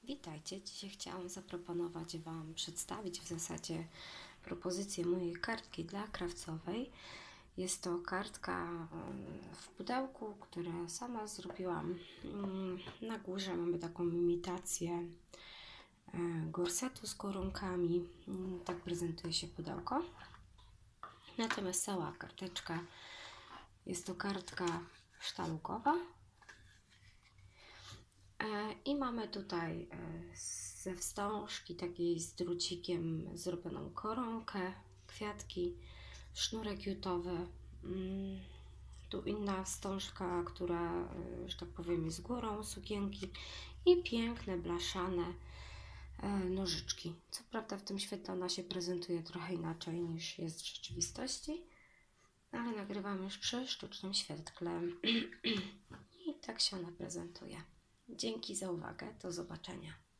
Witajcie, dzisiaj chciałam zaproponować Wam, przedstawić w zasadzie propozycję mojej kartki dla krawcowej. Jest to kartka w pudełku, które sama zrobiłam. Na górze mamy taką imitację gorsetu z koronkami. Tak prezentuje się pudełko. Natomiast cała karteczka jest to kartka sztalugowa. I mamy tutaj ze wstążki takiej z drucikiem zrobioną koronkę, kwiatki, sznurek jutowy. Tu inna wstążka, która, że tak powiem, jest górą sukienki i piękne, blaszane nożyczki. Co prawda w tym świetle ona się prezentuje trochę inaczej niż jest w rzeczywistości, ale nagrywam już przy sztucznym świetle i tak się ona prezentuje. Dzięki za uwagę, do zobaczenia.